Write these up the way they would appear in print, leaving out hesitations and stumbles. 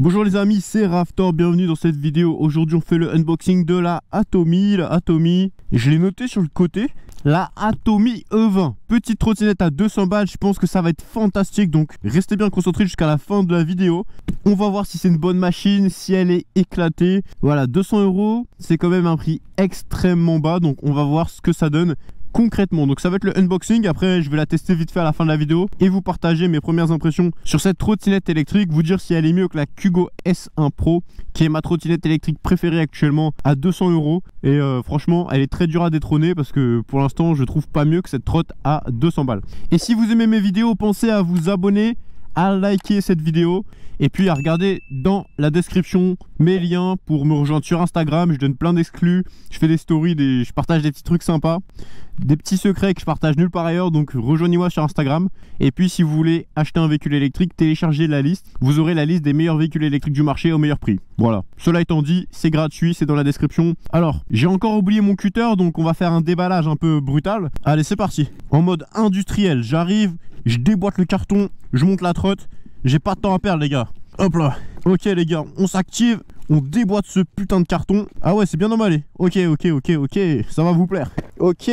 Bonjour les amis, c'est Raftor, bienvenue dans cette vidéo. Aujourd'hui on fait le unboxing de la Atomi. Je l'ai noté sur le côté, la Atomi E20. Petite trottinette à 200 balles, je pense que ça va être fantastique. Donc restez bien concentrés jusqu'à la fin de la vidéo. On va voir si c'est une bonne machine, si elle est éclatée. Voilà, 200 €, c'est quand même un prix extrêmement bas. Donc on va voir ce que ça donne concrètement. Donc ça va être le unboxing, après je vais la tester vite fait à la fin de la vidéo et vous partager mes premières impressions sur cette trottinette électrique, vous dire si elle est mieux que la Kugo S1 Pro qui est ma trottinette électrique préférée actuellement à 200 €. Et franchement elle est très dure à détrôner parce que pour l'instant je trouve pas mieux que cette trotte à 200 balles. Et si vous aimez mes vidéos, pensez à vous abonner, à liker cette vidéo et puis à regarder dans la description mes liens pour me rejoindre sur Instagram. Je donne plein d'exclus, je fais des stories, je partage des petits trucs sympas, des petits secrets que je partage nulle part ailleurs. Donc rejoignez-moi sur Instagram. Et puis si vous voulez acheter un véhicule électrique, téléchargez la liste, vous aurez la liste des meilleurs véhicules électriques du marché au meilleur prix. Voilà, cela étant dit, c'est gratuit, c'est dans la description. Alors j'ai encore oublié mon cutter, donc on va faire un déballage un peu brutal. Allez, c'est parti, en mode industriel. J'arrive, je déboîte le carton, je monte la trotte. J'ai pas de temps à perdre les gars. Hop là. Ok les gars, on s'active, on déboîte ce putain de carton. Ah ouais, c'est bien emballé. Ok, ça va vous plaire. Ok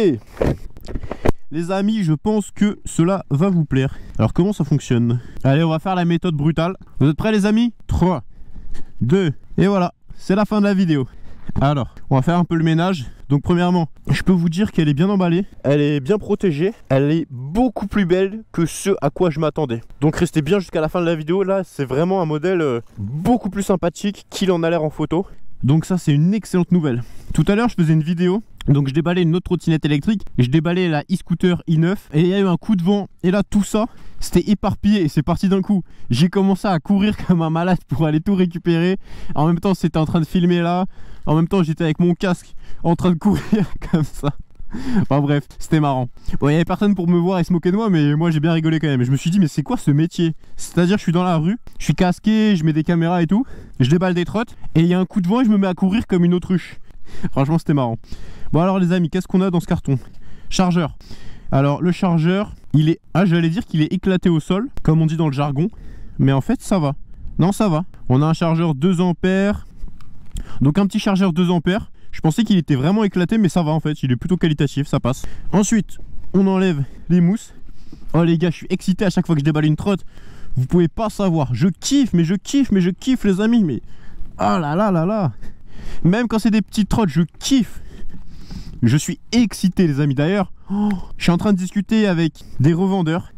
les amis, je pense que cela va vous plaire. Alors comment ça fonctionne? Allez, on va faire la méthode brutale. Vous êtes prêts les amis? 3, 2, et voilà, c'est la fin de la vidéo. Alors, on va faire un peu le ménage. Donc premièrement, je peux vous dire qu'elle est bien emballée, elle est bien protégée, elle est beaucoup plus belle que ce à quoi je m'attendais. Donc restez bien jusqu'à la fin de la vidéo, là c'est vraiment un modèle beaucoup plus sympathique qu'il en a l'air en photo. Donc ça c'est une excellente nouvelle. Tout à l'heure je faisais une vidéo, donc je déballais une autre trottinette électrique, et je déballais la e-scooter i9 et il y a eu un coup de vent et là tout ça c'était éparpillé et c'est parti d'un coup. J'ai commencé à courir comme un malade pour aller tout récupérer. En même temps c'était en train de filmer là, en même temps j'étais avec mon casque en train de courir comme ça. Enfin bref, c'était marrant. Bon, il n'y avait personne pour me voir et se moquer de moi, mais moi j'ai bien rigolé quand même. Et je me suis dit mais c'est quoi ce métier? C'est-à-dire je suis dans la rue, je suis casqué, je mets des caméras et tout, je déballe des trottes et il y a un coup de vent et je me mets à courir comme une autruche. Franchement c'était marrant. Bon alors les amis, qu'est-ce qu'on a dans ce carton? Chargeur. Alors le chargeur, il est... Ah, j'allais dire qu'il est éclaté au sol, comme on dit dans le jargon, mais en fait ça va. Non, ça va. On a un chargeur 2 ampères. Donc un petit chargeur 2 ampères. Je pensais qu'il était vraiment éclaté, mais ça va en fait, il est plutôt qualitatif, ça passe. Ensuite, on enlève les mousses. Oh les gars, je suis excité à chaque fois que je déballe une trotte. Vous pouvez pas savoir, je kiffe les amis, mais... Ah là là là là. Même quand c'est des petites trottes, je kiffe. Je suis excité les amis. D'ailleurs, je suis en train de discuter avec des revendeurs.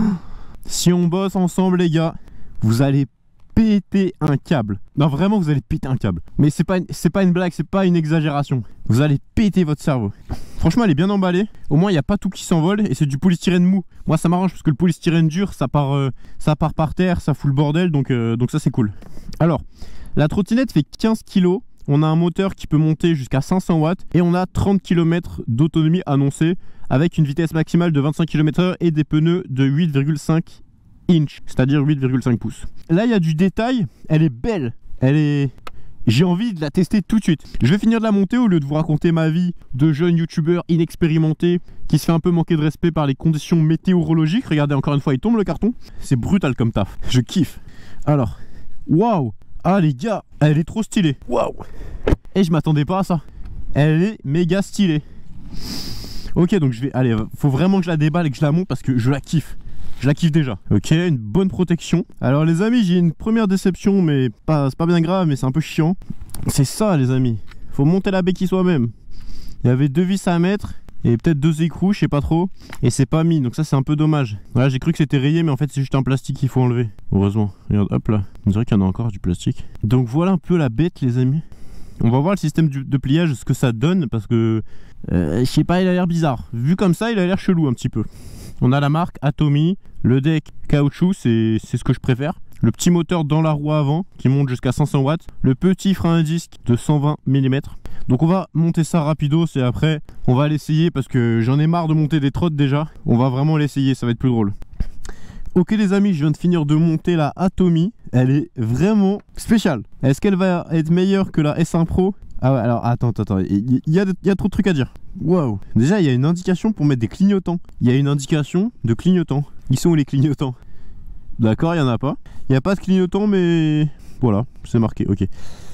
Si on bosse ensemble les gars, vous allez péter un câble. Non vraiment vous allez péter un câble. Mais c'est pas une blague, c'est pas une exagération. Vous allez péter votre cerveau. Franchement elle est bien emballée. Au moins il n'y a pas tout qui s'envole et c'est du polystyrène mou. Moi ça m'arrange parce que le polystyrène dur ça part par terre, ça fout le bordel, donc ça c'est cool. Alors la trottinette fait 15 kg. On a un moteur qui peut monter jusqu'à 500 watts et on a 30 km d'autonomie annoncée avec une vitesse maximale de 25 km/h et des pneus de 8,5 inch, c'est-à-dire 8,5 pouces. Là il y a du détail, elle est belle, j'ai envie de la tester tout de suite. Je vais finir de la monter au lieu de vous raconter ma vie de jeune youtubeur inexpérimenté qui se fait un peu manquer de respect par les conditions météorologiques. Regardez, encore une fois il tombe le carton, c'est brutal comme taf, je kiffe. Alors, waouh. Ah les gars, elle est trop stylée. Waouh. Et je m'attendais pas à ça. Elle est méga stylée. Ok, donc je vais... Allez, faut vraiment que je la déballe et que je la monte parce que je la kiffe. Je la kiffe déjà. Ok, une bonne protection. Alors les amis, j'ai une première déception, mais c'est pas bien grave, mais c'est un peu chiant. C'est ça les amis. Faut monter la béquille soi-même. Il y avait 2 vis à mettre et peut-être 2 écrous, je sais pas trop. Et c'est pas mis, donc ça c'est un peu dommage. Voilà, j'ai cru que c'était rayé, mais en fait c'est juste un plastique qu'il faut enlever. Heureusement. Regarde, hop là. On dirait qu'il y en a encore du plastique. Donc voilà un peu la bête les amis. On va voir le système de pliage, ce que ça donne, parce que je sais pas, il a l'air bizarre. Vu comme ça, il a l'air chelou un petit peu. On a la marque Atomi, le deck caoutchouc, c'est ce que je préfère. Le petit moteur dans la roue avant qui monte jusqu'à 500 watts. Le petit frein à disque de 120 mm. Donc on va monter ça rapidos et après on va l'essayer parce que j'en ai marre de monter des trottes déjà. On va vraiment l'essayer, ça va être plus drôle. Ok les amis, je viens de finir de monter la Atomi. Elle est vraiment spéciale. Est-ce qu'elle va être meilleure que la S1 Pro? Ah ouais, alors attends, il y a trop de trucs à dire. Waouh. Déjà il y a une indication pour mettre des clignotants. Il y a une indication de clignotants. Ils sont où les clignotants? D'accord, il n'y en a pas. Il n'y a pas de clignotant, mais Voilà, c'est marqué, ok.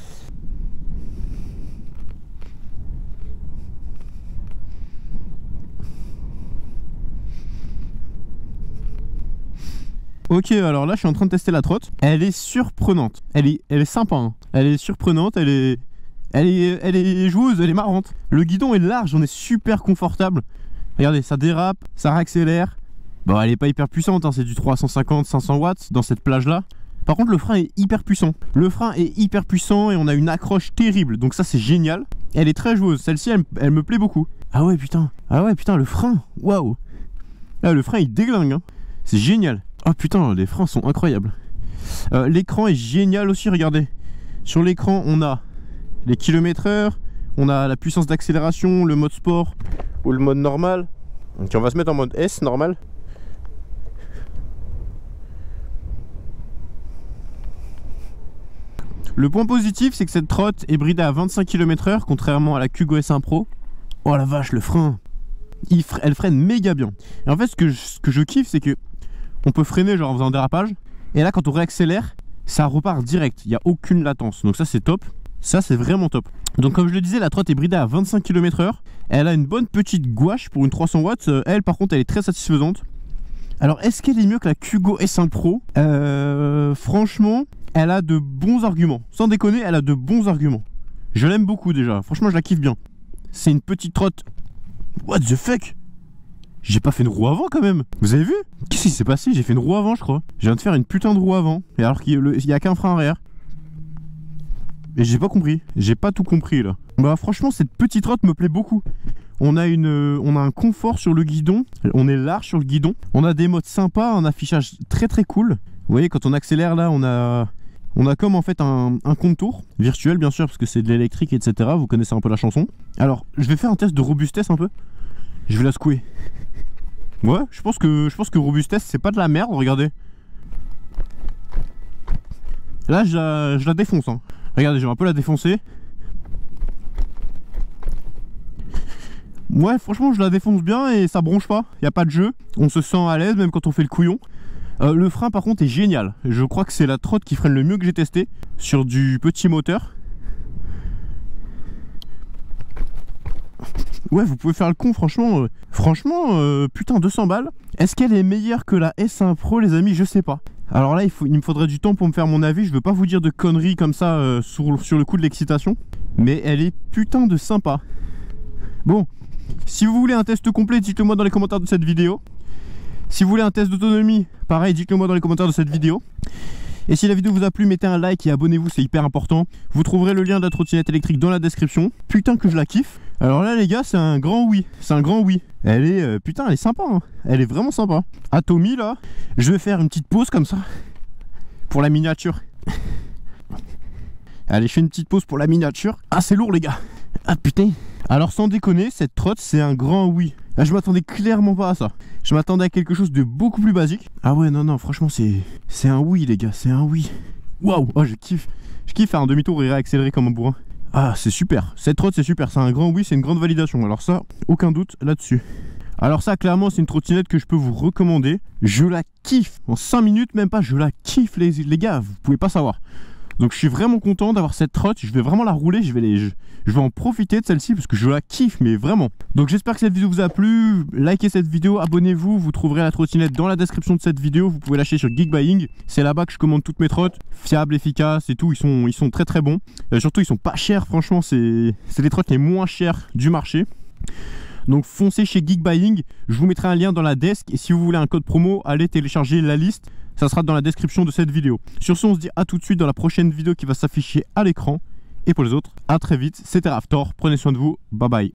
Ok, alors là je suis en train de tester la trotte. Elle est surprenante. Elle est sympa, hein. Elle est surprenante, elle est joueuse, elle est marrante. Le guidon est large, on est super confortable. Regardez, ça dérape, ça réaccélère. Bon, elle est pas hyper puissante, hein, c'est du 350-500 watts dans cette plage là. Par contre le frein est hyper puissant. Le frein est hyper puissant et on a une accroche terrible. Donc ça c'est génial. Elle est très joueuse, celle-ci elle me plaît beaucoup. Ah ouais putain, le frein, waouh. Ah, le frein il déglingue, hein. C'est génial. Oh putain, les freins sont incroyables. L'écran est génial aussi, regardez. Sur l'écran, on a les kilomètres/heure, on a la puissance d'accélération, le mode sport ou le mode normal. Donc on va se mettre en mode S, normal. Le point positif, c'est que cette trotte est bridée à 25 km/h, contrairement à la Kugo S1 Pro. Oh la vache, le frein, elle freine méga bien. Et en fait, ce que je kiffe, c'est que on peut freiner genre en faisant un dérapage. Et là quand on réaccélère, ça repart direct. Il n'y a aucune latence. Donc ça c'est top. Ça c'est vraiment top. Donc comme je le disais, la trotte est bridée à 25 km/h. Elle a une bonne petite gouache pour une 300 watts. Elle par contre elle est très satisfaisante. Alors est-ce qu'elle est mieux que la Kugo S1 Pro? Franchement, elle a de bons arguments. Sans déconner, elle a de bons arguments. Je l'aime beaucoup déjà. Franchement je la kiffe bien. C'est une petite trotte. What the fuck? J'ai pas fait une roue avant quand même. Vous avez vu? Qu'est-ce qui s'est passé? J'ai fait une roue avant je crois. Je viens de faire une putain de roue avant. Et alors qu'il y a qu'un frein arrière. Et j'ai pas compris. J'ai pas tout compris là. Bah franchement cette petite trotte me plaît beaucoup. On a un confort sur le guidon. On est large sur le guidon. On a des modes sympas, un affichage très très cool. Vous voyez quand on accélère là on a comme en fait un contour virtuel bien sûr parce que c'est de l'électrique etc. Vous connaissez un peu la chanson. Alors je vais faire un test de robustesse un peu. Je vais la secouer. Ouais, je pense que robustesse c'est pas de la merde, regardez. Là je la défonce, hein. Regardez, je vais un peu la défoncer. Ouais, franchement je la défonce bien et ça bronche pas, y a pas de jeu. On se sent à l'aise même quand on fait le couillon. Le frein par contre est génial. Je crois que c'est la trotte qui freine le mieux que j'ai testé sur du petit moteur. Ouais, vous pouvez faire le con, franchement. Putain, 200 balles. Est-ce qu'elle est meilleure que la S1 Pro, les amis? Je sais pas. Alors là, il me faudrait du temps pour me faire mon avis. Je veux pas vous dire de conneries comme ça sur le coup de l'excitation. Mais elle est putain de sympa. Bon, si vous voulez un test complet, dites-le moi dans les commentaires de cette vidéo. Si vous voulez un test d'autonomie, pareil, dites-le moi dans les commentaires de cette vidéo. Et si la vidéo vous a plu, mettez un like et abonnez-vous, c'est hyper important. Vous trouverez le lien de la trottinette électrique dans la description. Putain que je la kiffe. Alors là les gars, c'est un grand oui. C'est un grand oui. Elle est, putain, elle est sympa, hein. Elle est vraiment sympa. Atomy là, je vais faire une petite pause comme ça. Pour la miniature. Allez, je fais une petite pause pour la miniature. Ah, c'est lourd les gars. Ah putain. Alors sans déconner, cette trotte, c'est un grand oui. Là, je m'attendais clairement pas à ça. Je m'attendais à quelque chose de beaucoup plus basique. Ah ouais, non, franchement, c'est un oui les gars, c'est un oui. Waouh, oh je kiffe. Je kiffe faire un demi-tour et réaccélérer comme un bourrin. Ah, c'est super. Cette trotte, c'est super. C'est un grand oui, c'est une grande validation. Alors ça, aucun doute là-dessus. Alors ça, clairement, c'est une trottinette que je peux vous recommander. Je la kiffe. En 5 minutes, même pas, je la kiffe les gars. Vous pouvez pas savoir. Donc je suis vraiment content d'avoir cette trotte. Je vais vraiment la rouler. Je vais en profiter de celle-ci parce que je la kiffe, mais vraiment. Donc j'espère que cette vidéo vous a plu. Likez cette vidéo, abonnez-vous. Vous trouverez la trottinette dans la description de cette vidéo. Vous pouvez l'acheter sur Geekbuying. C'est là-bas que je commande toutes mes trottes. Fiables, efficaces et tout. Ils sont très très bons. Surtout, ils sont pas chers. Franchement, c'est les trottes les moins chères du marché. Donc foncez chez Geekbuying. Je vous mettrai un lien dans la desk. Et si vous voulez un code promo, allez télécharger la liste. Ça sera dans la description de cette vidéo. Sur ce, on se dit à tout de suite dans la prochaine vidéo qui va s'afficher à l'écran. Et pour les autres, à très vite. C'était Raptor. Prenez soin de vous. Bye bye.